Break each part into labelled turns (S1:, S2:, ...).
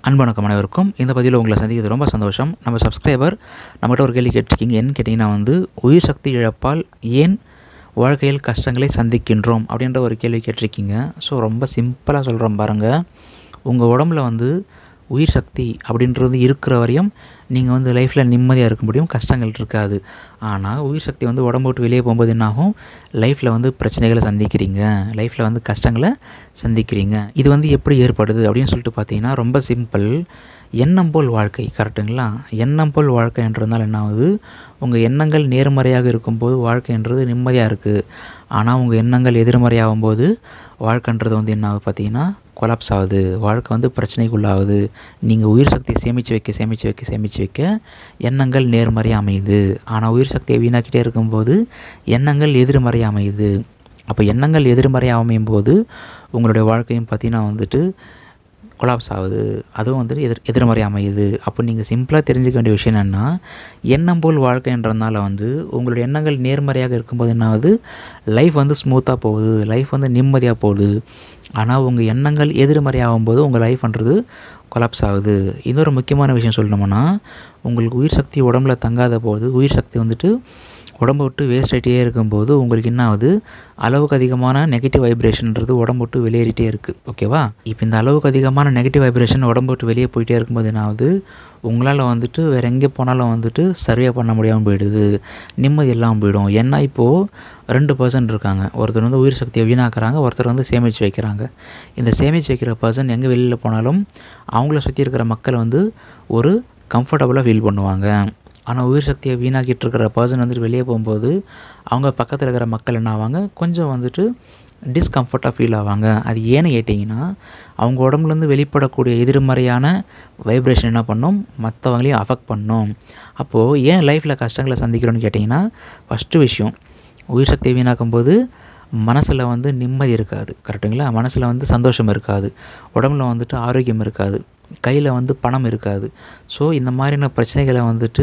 S1: அன்பு வணக்கம் அனைவருக்கும். இந்த பதிவில் உங்களை சந்திக்கிறது ரொம்ப சந்தோஷம். நம்ம சப்ஸ்கிரைபர் நம்மகிட்ட ஒரு கேள்வி கேட்டிருக்கீங்க. என்ன கேட்டிங்கன்னா உயிர் சக்தி இழப்பால் ஏன் வாழ்க்கையில் கஷ்டங்களை சந்திக்கின்றோம் அப்படின்ற ஒரு கேள்வி கேட்டிருக்கீங்க. ஸோ ரொம்ப சிம்பிளாக சொல்கிறோம் பாருங்கள். உங்கள் உடம்புல உயிர் சக்தி அப்படின்றது இருக்கிற வரையும் நீங்கள் லைஃப்பில் நிம்மதியாக இருக்க முடியும், கஷ்டங்கள் இருக்காது. ஆனால் உயிர் சக்தி உடம்பு விட்டு வெளியே போகும்போது என்னாகும், லைஃப்பில் பிரச்சனைகளை சந்திக்கிறீங்க, லைஃப்பில் கஷ்டங்களை சந்திக்கிறீங்க. இது எப்படி ஏற்படுது அப்படின்னு சொல்லிட்டு பார்த்தீங்கன்னா ரொம்ப சிம்பிள். எண்ணம் போல் வாழ்க்கை, கரெக்டுங்களா? எண்ணம் போல் வாழ்க்கைன்றதுனால என்ன ஆகுது, உங்கள் எண்ணங்கள் நேர்மறையாக இருக்கும்போது வாழ்க்கைன்றது நிம்மதியாக இருக்குது. ஆனால் உங்கள் எண்ணங்கள் எதிர்மறையாகும்போது வாழ்க்கைன்றது என்ன ஆகுது பார்த்தீங்கன்னா கொலாப்ஸ் ஆகுது. வாழ்க்கை பிரச்சனைக்குள்ளாகுது. நீங்கள் உயிர் சக்தியை சேமித்து வைக்க எண்ணங்கள் நேர்மறையாக அமையுது. ஆனால் உயிர் சக்தியை வீணாக்கிட்டே இருக்கும்போது எண்ணங்கள் எதிர்மறையாக அமையுது. அப்போ எண்ணங்கள் எதிர்மறையாக அமையும் போது உங்களுடைய வாழ்க்கையும் பார்த்தீங்கன்னா கொலாப்ஸ் ஆகுது. அதுவும் எதிர்மறை அமையுது. அப்போ நீங்கள் சிம்பிளாக தெரிஞ்சுக்க வேண்டிய விஷயம் என்னென்னா, எண்ணம் போல் வாழ்க்கைன்றதுனால உங்களுடைய எண்ணங்கள் நேர்மறையாக இருக்கும்போது என்ன ஆகுது, லைஃப் ஸ்மூத்தாக போகுது, லைஃப் நிம்மதியாக போகுது. ஆனால் உங்கள் எண்ணங்கள் எதிர்மறையாகும்போது உங்கள் லைஃப்ன்றது கொலாப்ஸ் ஆகுது. இன்னொரு முக்கியமான விஷயம் சொல்லணும்னா, உங்களுக்கு உயிர் சக்தி உடம்புல தங்காத போது, உயிர் சக்தி உடம்பு விட்டு வேஸ்ட் ஆகிட்டே இருக்கும்போது உங்களுக்கு என்ன ஆகுது, அளவுக்கு அதிகமான நெகட்டிவ் வைப்ரேஷன்ன்றது உடம்பு விட்டு வெளியேறிட்டே இருக்குது. ஓகேவா? இப்போ இந்த அளவுக்கு அதிகமான நெகட்டிவ் வைப்ரேஷன் உடம்பு விட்டு வெளியே போயிட்டே இருக்கும்போது என்ன ஆகுது, உங்களால் வேறு எங்கே போனாலும் சர்வே பண்ண முடியாமல் போயிடுது, நிம்மதி இல்லாமல் போயிடும். ஏன்னா இப்போது 2 பர்சன் இருக்காங்க. ஒருத்தர் உயிர் சக்தியை வீணாக்குறாங்க, ஒருத்தர் சேமித்து வைக்கிறாங்க. இந்த சேமித்து வைக்கிற பர்சன் எங்கே வெளியில் போனாலும் அவங்கள சுற்றி இருக்கிற மக்கள் ஒரு கம்ஃபர்டபுளாக ஃபீல் பண்ணுவாங்க. ஆனால் உயிர் சக்தியை வீணாக்கிட்டு இருக்கிற பர்சன் வெளியே போகும்போது அவங்க பக்கத்தில் இருக்கிற மக்கள் என்ன ஆவாங்க, கொஞ்சம் டிஸ்கம்ஃபர்ட்டாக ஃபீல் ஆவாங்க. அது ஏன்னு கேட்டிங்கன்னா, அவங்க உடம்புலேருந்து வெளிப்படக்கூடிய எதிர்மறையான வைப்ரேஷன் என்ன பண்ணும், மற்றவங்களையும் அஃபெக்ட் பண்ணும். அப்போது ஏன் லைஃப்பில் கஷ்டங்களை சந்திக்கிறோன்னு கேட்டிங்கன்னா, ஃபஸ்ட்டு விஷயம், உயிர் சக்தியை வீணாக்கும் போது மனசில் நிம்மதி இருக்காது, கரெக்டுங்களா? மனசில் சந்தோஷம் இருக்காது, உடம்புல ஆரோக்கியம் இருக்காது, கையில் பணம் இருக்காது. ஸோ இந்த மாதிரியான பிரச்சனைகளை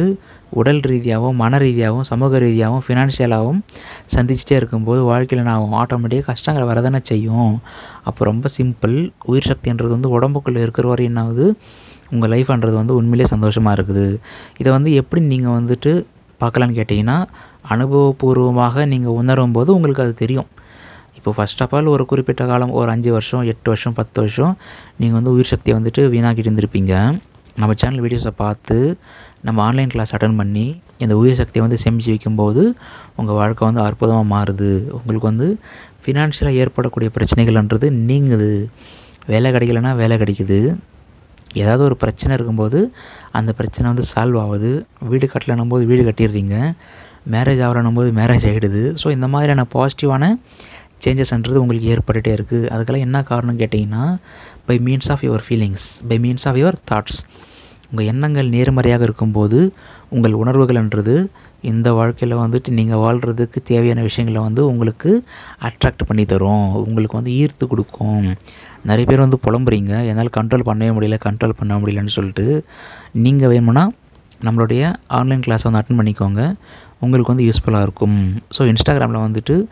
S1: உடல் ரீதியாகவும் மன ரீதியாகவும் சமூக ரீதியாகவும் ஃபினான்ஷியலாகவும் சந்திச்சுட்டே இருக்கும்போது வாழ்க்கையில் நான் ஆட்டோமேட்டிக்காக கஷ்டங்களை வரதானே செய்யும். அப்போ ரொம்ப சிம்பிள், உயிர் சக்தின்றது உடம்புக்குள்ளே இருக்கிற வரை என்ன ஆகுது, உங்கள் லைஃப்ன்றது உண்மையிலே சந்தோஷமாக இருக்குது. இதை எப்படி நீங்கள் பார்க்கலான்னு கேட்டிங்கன்னா, அனுபவபூர்வமாக நீங்கள் உணரும் போது உங்களுக்கு அது தெரியும். இப்போ ஃபர்ஸ்ட் ஆஃப் ஆல் ஒரு குறிப்பிட்ட காலம், ஒரு 5 வருஷம் 8 வருஷம் 10 வருஷம் நீங்கள் உயிர் சக்தியை வீணாக்கிட்டு இருந்திருப்பீங்க. நம்ம சேனல் வீடியோஸை பார்த்து நம்ம ஆன்லைன் கிளாஸ் அட்டன் பண்ணி இந்த உயிர் சக்தியை சேமித்து வைக்கும்போது உங்கள் வாழ்க்கை அற்புதமாக மாறுது. உங்களுக்கு ஃபினான்ஷியலாக ஏற்படக்கூடிய பிரச்சனைகள்ன்றது நீங்குது. வேலை கிடைக்கலன்னா வேலை கிடைக்குது. ஏதாவது ஒரு பிரச்சனை இருக்கும்போது அந்த பிரச்சனை சால்வ் ஆகுது. வீடு கட்டலன்னும் போது வீடு கட்டிடுறீங்க. மேரேஜ் ஆகலன்னும் போது மேரேஜ் ஆகிடுது. ஸோ இந்த மாதிரியான பாசிட்டிவான சேஞ்சஸ்ன்றது உங்களுக்கு ஏற்பட்டுகிட்டே இருக்குது. அதுக்கெல்லாம் என்ன காரணம் கேட்டிங்கன்னா, by means of your feelings, by means of your thoughts. உங்கள் எண்ணங்கள் நேர்மறையாக இருக்கும்போது உங்கள் உணர்வுகள்ன்றது இந்த வாழ்க்கையில் நீங்கள் வாழ்கிறதுக்கு தேவையான விஷயங்களை உங்களுக்கு அட்ராக்ட் பண்ணி தரும், உங்களுக்கு ஈர்த்து கொடுக்கும். நிறைய பேர் புலம்புறீங்க, என்னால் கண்ட்ரோல் பண்ணவே முடியலன்னு சொல்லிட்டு. நீங்கள் வேணும்னா நம்மளுடைய ஆன்லைன் கிளாஸை அட்டன் பண்ணிக்கோங்க, உங்களுக்கு யூஸ்ஃபுல்லாக இருக்கும். ஸோ இன்ஸ்டாகிராமில்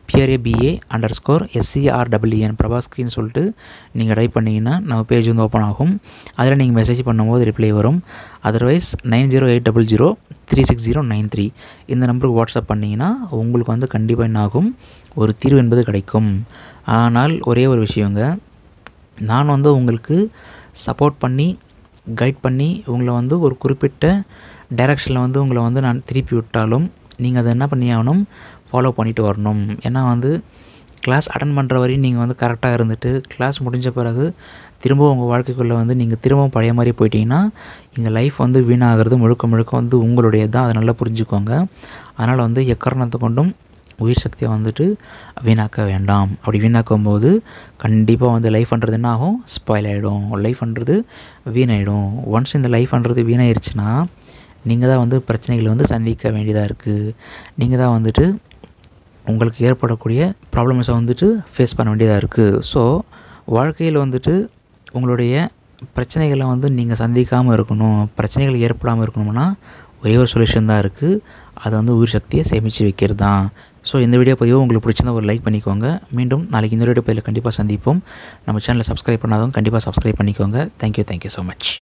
S1: PRABA_SCREEN Prabascreen சொல்லிட்டு நீங்கள் டைப் பண்ணிங்கன்னா நம்ம பேஜ் ஓப்பன் ஆகும். அதில் நீங்கள் மெசேஜ் பண்ணும்போது ரிப்ளை வரும். அதர்வைஸ் 9080036093 இந்த நம்பருக்கு வாட்ஸ்அப் பண்ணிங்கன்னா உங்களுக்கு கண்டிப்பாக என்ன ஆகும், ஒரு தீர்வு என்பது கிடைக்கும். ஆனால் ஒரே ஒரு விஷயங்க, நான் உங்களுக்கு சப்போர்ட் பண்ணி கைட் பண்ணி உங்களை ஒரு குறிப்பிட்ட டைரெக்ஷனில் உங்களை நான் திருப்பி விட்டாலும் நீங்கள் அதை என்ன பண்ணி ஆகணும், ஃபாலோ பண்ணிட்டு வரணும். ஏன்னா கிளாஸ் அட்டன் பண்ணுற வரையும் நீங்கள் கரெக்டாக இருந்துட்டு கிளாஸ் முடிஞ்ச பிறகு திரும்பவும் உங்கள் வாழ்க்கைக்குள்ளே நீங்கள் திரும்பவும் பழைய மாதிரி போயிட்டீங்கன்னா இங்கே லைஃப் வீணாகிறது முழுக்க உங்களுடைய தான். அதை நல்லா புரிஞ்சுக்கோங்க. அதனால் எக்காரணத்தை கொண்டும் உயிர் சக்தியை வீணாக்க வேண்டாம். அப்படி வீணாக்கும் போது கண்டிப்பாக லைஃப்ன்றது என்ன ஆகும், ஸ்பாயில் ஆகிடும், லைஃப்ன்றது வீணாயிடும். ஒன்ஸ் இந்த லைஃப்ன்றது வீணாயிருச்சுன்னா நீங்கள் தான் பிரச்சனைகளை சந்திக்க வேண்டியதாக இருக்குது. நீங்கள் தான் உங்களுக்கு ஏற்படக்கூடிய ப்ராப்ளம்ஸை ஃபேஸ் பண்ண வேண்டியதாக இருக்குது. ஸோ வாழ்க்கையில் உங்களுடைய பிரச்சனைகளை நீங்கள் சந்திக்காமல் இருக்கணும், பிரச்சனைகள் ஏற்படாமல் இருக்கணும்னா ஒரே ஒரு சொல்யூஷன் தான் இருக்குது. அது உயிர் சக்தியை சேமித்து வைக்கிறது தான். ஸோ இந்த வீடியோ பதிவு உங்களுக்கு பிடிச்சிருந்தா ஒரு லைக் பண்ணிக்கோங்க. மீண்டும் நாளைக்கு இந்த வீடியோ பதிவில் கண்டிப்பாக சந்திப்போம். நம்ம சேனலை சப்ஸ்கிரைப் பண்ணாதவங்க கண்டிப்பாக சப்ஸ்கிரைப் பண்ணிக்கோங்க. Thank you so much.